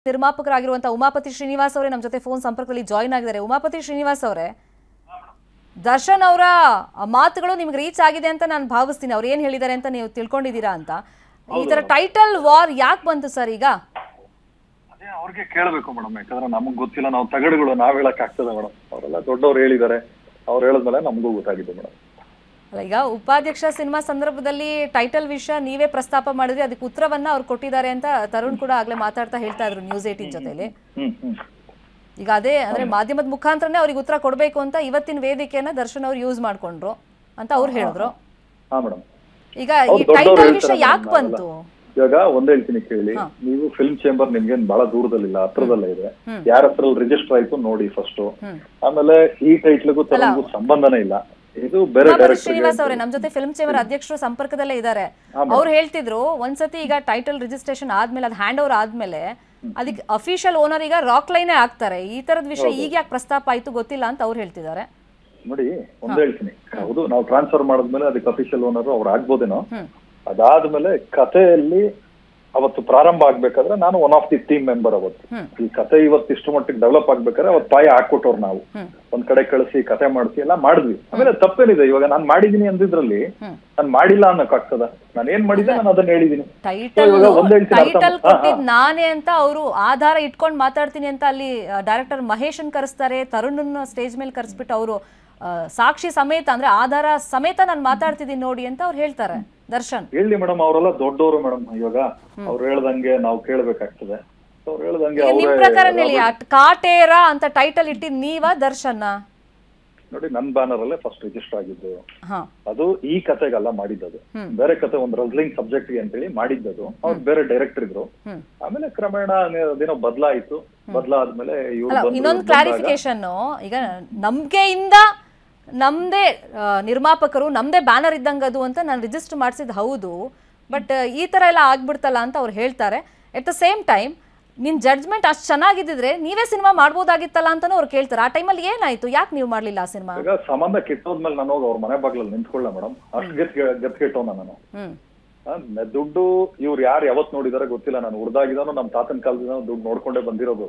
ನಿರ್ಮಾಪಕರಾಗಿರುವಂತ ಉಮಾಪತಿ ಶ್ರೀನಿವಾಸ್ ಅವರೇ ನಮ್ಮ ಜೊತೆ ಫೋನ್ ಸಂಪರ್ಕದಲ್ಲಿ ಜಾಯಿನ್ ಆಗಿದ್ದಾರೆ. ಉಮಾಪತಿ ಶ್ರೀನಿವಾಸ್ ಅವರೇ, ದರ್ಶನ್ ಅವರ ಮಾತುಗಳು ನಿಮಗೆ ರೀಚ್ ಆಗಿದೆ ಅಂತ ನಾನು ಭಾವಿಸ್ತೀನಿ. ಅವ್ರು ಏನು ಹೇಳಿದ್ದಾರೆ ಅಂತ ನೀವು ತಿಳ್ಕೊಂಡಿದ್ದೀರಾ ಅಂತ. ಈ ತರ ಟೈಟಲ್ ವಾರ್ ಯಾಕೆ ಬಂತು ಸರ್ ಈಗ? ಅದೇ ಅವ್ರಿಗೆ ಕೇಳಬೇಕು ಮೇಡಮ್, ಯಾಕಂದ್ರೆ ನಮಗೆ ಗೊತ್ತಿಲ್ಲ. ನಾವು ತಗಡುಗಳು ನಾವ್ ಹೇಳಕ್ ಆಗ್ತದೆ ಮೇಡಮ್. ಅವರೆಲ್ಲ ದೊಡ್ಡವ್ರು ಹೇಳಿದ್ದಾರೆ, ಅವ್ರು ಹೇಳಿದ್ಮೇಲೆ ನಮಗೂ ಗೊತ್ತಾಗಿದೆ ಮೇಡಮ್. ಅಲ್ಲ, ಈಗ ಉಪಾಧ್ಯಕ್ಷ ಸಿನಿಮಾ ಸಂದರ್ಭದಲ್ಲಿ ಟೈಟಲ್ ವಿಷಯ ನೀವೇ ಪ್ರಸ್ತಾಪ ಮಾಡಿದ್ರಿ, ಅದಕ್ಕೆ ಉತ್ತರವನ್ನ ಅವ್ರು ಕೊಟ್ಟಿದ್ದಾರೆ ಅಂತ ತರುಣ್ ಕೂಡ ಆಗ್ಲೇ ಮಾತಾಡ್ತಾ ಹೇಳ್ತಾ ಇದ್ರು ನ್ಯೂಸ್ 18 ಜೊತೆಲಿ. ಈಗ ಅದೇ ಅಂದ್ರೆ ಮಾಧ್ಯಮದ ಮುಖಾಂತರನೇ ಅವ್ರಿಗೆ ಉತ್ತರ ಕೊಡ್ಬೇಕು ಅಂತ ಇವತ್ತಿನ ವೇದಿಕೆಯನ್ನ ದರ್ಶನ್ ಅವ್ರು ಯೂಸ್ ಮಾಡ್ಕೊಂಡ್ರು ಅಂತ ಅವ್ರು ಹೇಳಿದ್ರು. ಈಗ ಈ ಟೈಟಲ್ ವಿಷಯ ಯಾಕೆ ಬಂತು? ಇವಾಗ ಒಂದ್ ಹೇಳ್ತೀನಿ ಕೇಳಿ. ನೀವು ಫಿಲ್ಮ್ ಚೇಂಬರ್ ನಿಮ್ಗೇನ್ ಬಹಳ ದೂರದಲ್ಲಿಲ್ಲ, ಹತ್ರದಲ್ಲೇ ಇದೆ. ಯಾರ ಹತ್ರ ರಿಜಿಸ್ಟರ್ ಆಯ್ತು ನೋಡಿ ಫಸ್ಟ್. ಆಮೇಲೆ ಈ ಟೈಟ್ಲ್ಗೂ ತನಗೂ ಸಂಬಂಧನೇ ಇಲ್ಲ. ಇದು ಬೇರೆ ಶ್ರೀನಿವಾಸ್ ಅವರೇ ನಮ್ಮ ಜೊತೆ ಫಿಲ್ಮ್ ಚೇಂಬರ್ ಅಧ್ಯಕ್ಷರು ಸಂಪರ್ಕದಲ್ಲೇ ಇದ್ದಾರೆ. ಅವ್ರು ಹೇಳ್ತಿದ್ರು ಒಂದ್ಸತಿ ಈಗ ಟೈಟಲ್ ರಿಜಿಸ್ಟ್ರೇಷನ್ ಆದ್ಮೇಲೆ ಅದು ಹ್ಯಾಂಡ್ ಓವರ್ ಆದ್ಮೇಲೆ ಅದಕ್ಕೆ ಅಫಿಷಿಯಲ್ ಓನರ್ ಈಗ ರಾಕ್ ಲೈನೇ ಆಗ್ತಾರೆ. ಈ ತರದ ವಿಷಯ ಈಗ ಯಾಕೆ ಪ್ರಸ್ತಾಪ ಆಯ್ತು ಗೊತ್ತಿಲ್ಲ ಅಂತ ಅವ್ರು ಹೇಳ್ತಿದ್ದಾರೆ. ನೋಡಿ ಒಂದ್ ಹೇಳ್ತೀನಿ, ಹೌದು ನಾವು ಟ್ರಾನ್ಸ್ಫರ್ ಮಾಡಿದ್ಮೇಲೆ ಅದಕ್ಕೆ ಅಫಿಷಿಯಲ್ ಓನರ್ ಅವ್ರು ಆಗ್ಬೋದೇನೋ. ಅದಾದ್ಮೇಲೆ ಕಥೆಯಲ್ಲಿ ಅವತ್ತು ಪ್ರಾರಂಭ ಆಗ್ಬೇಕಾದ್ರೆ ನಾನು one of the team member. ಅವತ್ತು ಈ ಕತೆ ಇವತ್ತು ಇಷ್ಟು ಮಟ್ಟಿಗೆ ಡೆವಲಪ್ ಆಗ್ಬೇಕಾದ್ರೆ ಅವತ್ತು ಪಾಯ ಹಾಕೊಟ್ಟವ್ರು ನಾವು. ಒಂದ್ ಕಡೆ ಕಳಿಸಿ ಕತೆ ಮಾಡಿಸಿ ಎಲ್ಲ ಮಾಡಿದ್ವಿ. ಆಮೇಲೆ ತಪ್ಪೇನಿದೆ, ಇವಾಗ ನಾನ್ ಮಾಡಿದೀನಿ ಅಂದಿದ್ರಲ್ಲಿ ನಾನ್ ಮಾಡಿಲ್ಲ ಅನ್ನೋಕ್ಕಾಗ್ತದ? ನಾನು ಏನ್ ಮಾಡಿದ್ದೆ ನಾನು ಅದನ್ನ ಹೇಳಿದೀನಿ. ಟೈಟಲ್ ಕೊಟ್ಟಿದ್ ನಾನೇ ಅಂತ ಅವರು ಆಧಾರ ಇಟ್ಕೊಂಡ್ ಮಾತಾಡ್ತೀನಿ ಅಂತ ಅಲ್ಲಿ ಡೈರೆಕ್ಟರ್ ಮಹೇಶನ್ ಕರೆಸ್ತಾರೆ. ತರುಣ್ ಸ್ಟೇಜ್ ಮೇಲೆ ಕರೆಸ್ಬಿಟ್ಟು ಅವರು ಸಾಕ್ಷಿ ಸಮೇತ ಅಂದ್ರೆ ಆಧಾರ ಸಮೇತ ನಾನು ಮಾತಾಡ್ತಿದ್ದೀನಿ ನೋಡಿ ಅಂತ ಅವ್ರು ಹೇಳ್ತಾರೆ. ದರ್ಶನ್ ಹೇಳಿ ಮೇಡಮ್, ಅವರೆಲ್ಲ ದೊಡ್ಡವರು ಮೇಡಮ್. ಇವಾಗ ಅವ್ರು ಹೇಳ್ದಂಗೆ ನಾವು ಕೇಳ್ಬೇಕಾಗ್ತದೆ. ಅವ್ರು ಹೇಳ್ದಂಗೆ ನಿಮ್ ಪ್ರಕಾರ ಕಾಟೇರ ಅಂತ ಟೈಟಲ್ ಇಟ್ಟಿದ್ ನೀವ ದರ್ಶನ್? ನೋಡಿ, ನನ್ ಬ್ಯಾನರ್ ಅಲ್ಲೇ ಫಸ್ಟ್ ರಿಜಿಸ್ಟರ್ ಆಗಿದ್ದು. ಅದು ಈ ಕತೆಗಲ್ಲ ಮಾಡಿದ್ದದು, ಬೇರೆ ಕತೆ ಒಂದು ರಸ್ಲಿಂಗ್ ಸಬ್ಜೆಕ್ಟ್ ಗೆ ಅಂತೇಳಿ ಮಾಡಿದ್ದದು. ಅವ್ರು ಬೇರೆ ಡೈರೆಕ್ಟರ್ ಇದ್ರು. ಆಮೇಲೆ ಕ್ರಮೇಣ ಅದೇನೋ ಬದಲಾಯಿತು. ಬದಲಾದ್ಮೇಲೆ ಇನ್ನೊಂದು ಕ್ಲಾರಿಫಿಕೇಶನ್, ಈಗ ನಂಬಿಕೆಯಿಂದ ನಮ್ದೇ ನಿರ್ಮಾಪಕರು ನಮ್ದೇ ಬ್ಯಾನರ್ ಇದ್ದಂಗೆ ಅದು ಅಂತ ನಾನು ರಿಜಿಸ್ಟರ್ ಮಾಡಿಸಿದ್ ಹೌದು, ಬಟ್ ಈ ತರ ಎಲ್ಲ ಆಗ್ಬಿಡ್ತಲ್ಲ ಅಂತ ಅವ್ರು ಹೇಳ್ತಾರೆ. ಎಟ್ ದ ಸೇಮ್ ಟೈಮ್ ನಿನ್ ಜಡ್ಜ್ಮೆಂಟ್ ಅಷ್ಟು ಚೆನ್ನಾಗಿದ್ದಿದ್ರೆ ನೀವೇ ಸಿನಿಮಾ ಮಾಡ್ಬೋದಾಗಿತ್ತಲ್ಲ ಅಂತಾನು ಅವ್ರು ಕೇಳ್ತಾರೆ. ಆ ಟೈಮಲ್ಲಿ ಏನಾಯ್ತು, ಯಾಕೆ ನೀವು ಮಾಡ್ಲಿಲ್ಲ ಆ ಸಿನಿಮಾ? ಈಗ ಸಂಬಂಧ ಕೆಟ್ಟೋದ್ಮೇಲೆ ನಾನು ಹೋಗಿ ಅವ್ರ ಮನೆ ಬಾಗ್ಲಲ್ಲಿ ನಿಂತ್ಕೊಳ್ಳ ಮೇಡಮ್. ಅಷ್ಟು ಗತ್ಗೆಟ್ಟೋನ ನಾನು. ದುಡ್ಡು ಇವ್ರು ಯಾರು ಯಾವತ್ ನೋಡಿದಾರೆ ಗೊತ್ತಿಲ್ಲ. ನಾನು ಹುಡ್ದಾಗಿದ್ದಾನು ನಮ್ಮ ತಾತನ ಕಾಲದಿಂದ ದುಡ್ಡು ನೋಡ್ಕೊಂಡೇ ಬಂದಿರೋದು.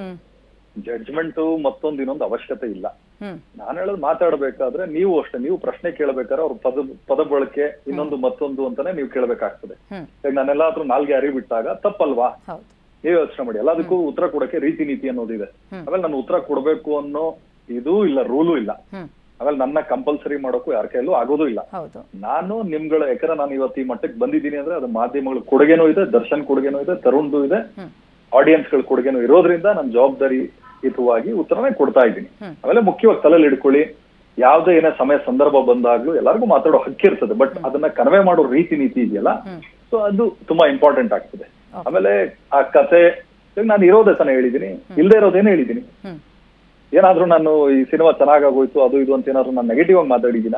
ಜಡ್ಜ್ಮೆಂಟ್ ಮತ್ತೊಂದು ಇನ್ನೊಂದು ಅವಶ್ಯಕತೆ ಇಲ್ಲ. ನಾನು ಹೇಳೋದು ಮಾತಾಡ್ಬೇಕಾದ್ರೆ ನೀವು ಅಷ್ಟೇ, ನೀವು ಪ್ರಶ್ನೆ ಕೇಳಬೇಕಾದ್ರೆ ಅವ್ರ ಪದ ಬಳಕೆ ಇನ್ನೊಂದು ಮತ್ತೊಂದು ಅಂತಾನೆ ನೀವು ಕೇಳ್ಬೇಕಾಗ್ತದೆ. ಈಗ ನಾನೆಲ್ಲಾದ್ರೂ ನಾಲ್ಗೆ ಅರಿ ಬಿಟ್ಟಾಗ ತಪ್ಪಲ್ವಾ? ನೀವು ಯೋಚನೆ ಮಾಡಿ. ಎಲ್ಲದಕ್ಕೂ ಉತ್ತರ ಕೊಡಕ್ಕೆ ರೀತಿ ನೀತಿ ಅನ್ನೋದಿದೆ. ಆಮೇಲೆ ನಾನು ಉತ್ತರ ಕೊಡ್ಬೇಕು ಅನ್ನೋ ಇದು ಇಲ್ಲ, ರೂಲು ಇಲ್ಲ. ಆಮೇಲೆ ನನ್ನ ಕಂಪಲ್ಸರಿ ಮಾಡೋಕ್ಕೂ ಯಾರ ಕೈಯಲ್ಲೂ ಆಗೋದು ಇಲ್ಲ. ನಾನು ನಿಮ್ಗಳ ಯಾಕಂದ್ರೆ ನಾನು ಇವತ್ತು ಈ ಮಟ್ಟಕ್ಕೆ ಬಂದಿದ್ದೀನಿ ಅಂದ್ರೆ ಅದು ಮಾಧ್ಯಮಗಳ ಕೊಡುಗೆನೂ ಇದೆ, ದರ್ಶನ್ ಕೊಡುಗೆನೂ ಇದೆ, ತರುಣ್ದು ಇದೆ, ಆಡಿಯನ್ಸ್ ಗಳ ಕೊಡುಗೆನೂ ಇರೋದ್ರಿಂದ ನನ್ನ ಜವಾಬ್ದಾರಿ ಹಿತವಾಗಿ ಉತ್ತರನೇ ಕೊಡ್ತಾ ಇದ್ದೀನಿ. ಆಮೇಲೆ ಮುಖ್ಯವಾಗಿ ತಲೆಯಲ್ಲಿ ಇಟ್ಕೊಳ್ಳಿ, ಯಾವ್ದೇ ಏನೇ ಸಮಯ ಸಂದರ್ಭ ಬಂದಾಗ್ಲೂ ಎಲ್ಲರಿಗೂ ಮಾತಾಡೋ ಹಕ್ಕಿರ್ತದೆ. ಬಟ್ ಅದನ್ನ ಕನ್ವೆ ಮಾಡೋ ರೀತಿ ನೀತಿ ಇದೆಯಲ್ಲ, ಸೊ ಅದು ತುಂಬಾ ಇಂಪಾರ್ಟೆಂಟ್ ಆಗ್ತದೆ. ಆಮೇಲೆ ಆ ಕತೆ ನಾನು ಇರೋದೇ ತಾನೇ ಹೇಳಿದೀನಿ, ಇಲ್ಲದೆ ಇರೋದೇನೇ ಹೇಳಿದೀನಿ. ಏನಾದ್ರೂ ನಾನು ಈ ಸಿನಿಮಾ ಚೆನ್ನಾಗೋಯ್ತು ಅದು ಇದು ಅಂತ ಏನಾದ್ರು ನಾನು ನೆಗೆಟಿವ್ ಆಗಿ ಮಾತಾಡಿದ್ದೀನ?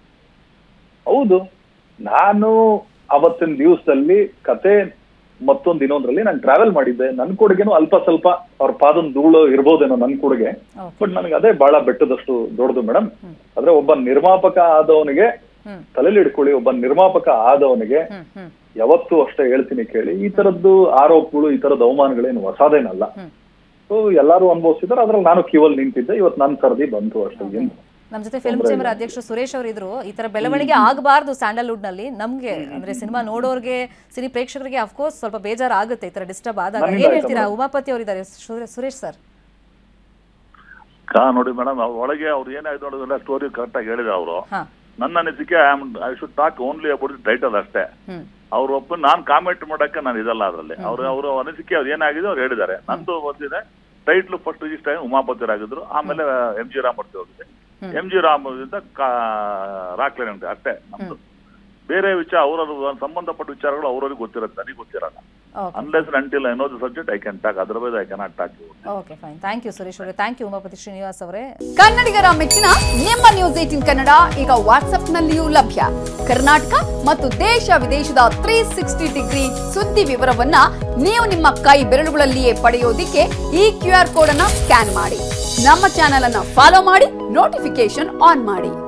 ಹೌದು, ನಾನು ಅವತ್ತಿನ ದಿವಸದಲ್ಲಿ ಕತೆ ಮತ್ತೊಂದು ಇನ್ನೊಂದ್ರಲ್ಲಿ ನಾನು ಟ್ರಾವೆಲ್ ಮಾಡಿದ್ದೆ. ನನ್ ಕೊಡುಗೆನೂ ಅಲ್ಪ ಸ್ವಲ್ಪ ಅವ್ರ ಪಾದನ್ ಧೂಳು ಇರ್ಬೋದೇನೋ ನನ್ ಕೊಡುಗೆ. ಬಟ್ ನನಗೆ ಅದೇ ಬಹಳ ಬೆಟ್ಟದಷ್ಟು ದೊಡ್ಡದು ಮೇಡಮ್. ಆದ್ರೆ ಒಬ್ಬ ನಿರ್ಮಾಪಕ ಆದವನಿಗೆ ತಲೆಯಲ್ಲಿ ಇಟ್ಕೊಳ್ಳಿ, ಒಬ್ಬ ನಿರ್ಮಾಪಕ ಆದವನಿಗೆ ಯಾವತ್ತೂ ಅಷ್ಟೇ ಹೇಳ್ತೀನಿ ಕೇಳಿ, ಈ ತರದ್ದು ಆರೋಪಗಳು ಈ ತರದ ಅವಮಾನಗಳೇನು ಹೊಸದೇನಲ್ಲ. ಸೊ ಎಲ್ಲಾರು ಅನುಭವಿಸಿದಾರೆ, ಅದ್ರಲ್ಲಿ ನಾನು ಕ್ಯೂವಲ್ಲಿ ನಿಂತಿದ್ದೆ. ಇವತ್ತು ನನ್ನ ಸರದಿ ಬಂತು ಅಷ್ಟೇ. ನಮ್ಮ ಜೊತೆ ಫಿಲ್ಮ್ ಚೇಂಬರ್ ಅಧ್ಯಕ್ಷರು ಸುರೇಶ್ ಅವರು ಇದ್ರು. ಈ ತರ ಬೆಳವಣಿಗೆ ಆಗಬಾರ್ದು ಸ್ಯಾಂಡಲ್ವುಡ್ ನಲ್ಲಿ. ನಮ್ಗೆ ಅಂದ್ರೆ ಸಿನಿಮಾ ನೋಡೋರ್ಗೆ, ಸಿನಿ ಪ್ರೇಕ್ಷಕರಿಗೆ ಅಫ್ಕೋರ್ಸ್ ಸ್ವಲ್ಪ ಬೇಜಾರು ಆಗುತ್ತೆ ಈ ತರ ಡಿಸ್ಟರ್ಬ್ ಆದಾಗ. ಏನ್ ಹೇಳ್ತೀರಾ? ಉಮಾಪತಿ ಅವರಿದ್ದಾರೆ, ಸುರೇಶ್ ಸರ್. ನೋಡಿ ಮೇಡಮ್, ಒಳಗೆ ಅವ್ರು ಏನಾಯ್ತು ನೋಡೋದಿಲ್ಲ, ಸ್ಟೋರಿ ಕರೆಕ್ಟ್ ಆಗಿ ಹೇಳಿದ್ರು ಅವರು. ನನ್ನ ಅನಿಸಿಕೆ I should talk only about title ಅಷ್ಟೇ. ಅವ್ರ ಒಬ್ಬ ನಾನ್ ಕಾಮೆಂಟ್ ಮಾಡಕ್ಕೆ ನಾನು ಇದಲ್ಲ ಅದ್ರಲ್ಲಿ. ಅವ್ರ ಅನಿಸಿಕೆ ಅವ್ರು ಏನಾಗಿದೆ ಅವ್ರು ಹೇಳಿದ್ದಾರೆ. ನಂದು ಬಂದಿದೆ ಟೈಟ್ಲ್ ಫಸ್ಟ್ ರಿಜಿಸ್ಟರ್ ಉಮಾಪತಿ ಆಗಿದ್ರು, ಆಮೇಲೆ MG ರಾಮಮೂರ್ತಿ ಹೋಗಿದೆ. MG ರಾಮದಿಂದ ರಾಕ್ಲೇನ್ ಅಂತ ಅಷ್ಟೇ ನಮ್ದು. ಬೇರೆ ವಿಚಾರ ಅವರ ಸಂಬಂಧಪಟ್ಟ ವಿಚಾರಗಳು ಅವ್ರವ್ರಿಗೆ ಗೊತ್ತಿರುತ್ತೆ, ನನಗೆ ಗೊತ್ತಿರಲ್ಲ. Unless and until I know the subject, I can talk. Otherwise, I cannot talk. Okay, fine. Thank you, Suresh ಅವರೇ. Thank you, ಉಮಾಪತಿ ಶ್ರೀನಿವಾಸ್ ಅವರೇ. ಕನ್ನಡಿಗರ ಮೆಚ್ಚಿನ ನಿಮ್ಮ ನ್ಯೂಸ್ 18 ಕನ್ನಡ ಈಗ ವಾಟ್ಸ್ಆಪ್ ನಲ್ಲಿಯೂ ಲಭ್ಯ. ಕರ್ನಾಟಕ ಮತ್ತು ದೇಶ ವಿದೇಶದ 360 ಡಿಗ್ರಿ ಸುದ್ದಿ ವಿವರವನ್ನ ನೀವು ನಿಮ್ಮ ಕೈ ಬೆರಳುಗಳಲ್ಲಿಯೇ ಪಡೆಯೋದಿಕ್ಕೆ ಈ QR ಕೋಡ್ ಅನ್ನ ಸ್ಕ್ಯಾನ್ ಮಾಡಿ. ನಮ್ಮ ಚಾನೆಲ್ ಅನ್ನ ಫಾಲೋ ಮಾಡಿ, ನೋಟಿಫಿಕೇಶನ್ ಆನ್ ಮಾಡಿ.